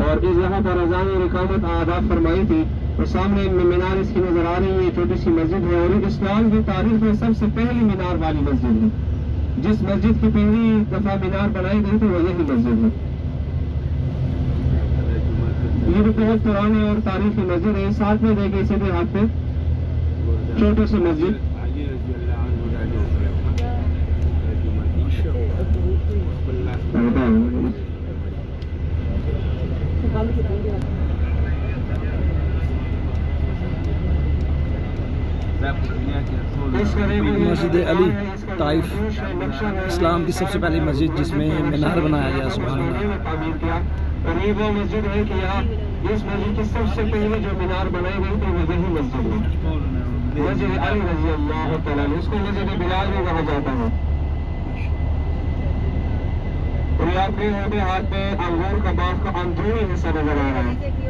और इस यहाँ पर अज़ान और इकामत आदाब फरमाई थी। और सामने मीनार इसकी नजर आ रही है, छोटी सी मस्जिद है और इस्लाम की तारीख में सबसे पहली मीनार वाली मस्जिद है। जिस मस्जिद की पहली दफा मीनार बनाई गई थी वो यही मस्जिद है। ये भी बहुत पुरानी और तारीखी मस्जिद है। साथ में देखिए सीधे हाथ पे छोटे से मस्जिद। मस्जिद अली ताइफ इस्लाम की सबसे पहली मस्जिद जिसमें मीनार बनाया गया। सुभान अल्लाह। और ये वो मस्जिद है कि यहाँ इस मस्जिद की सबसे पहले जो मीनार बनाई गई थी वो यही मस्जिद है, मस्जिद अली रज़ी अल्लाह तआला। इसको मस्जिद बिलाल भी कहा जाता है। और आपके हाथ में अंगूर का बाग का अंदरूनी हिस्सा नजर आ रहा है।